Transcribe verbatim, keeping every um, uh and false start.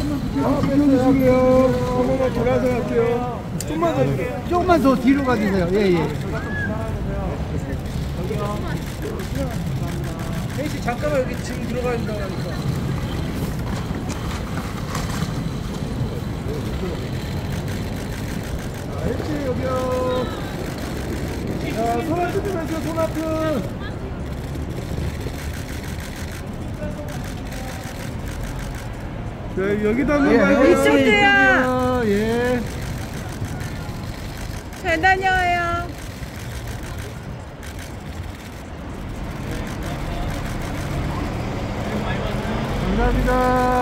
아, 비켜주시고요. 한번만 돌아서 갈게요. 좀만 더, 조금만 더 뒤로 가주세요. 예, 예. 혜씨 잠깐만 여기 지금 들어가야 된다고 하니까. 자, 혜씨 여기요. 자, 손 앞에 좀 해주세요, 손 앞에. 네, 여기도 한번 봐요. 예, 이쪽도요. 예. 잘 다녀와요. 감사합니다.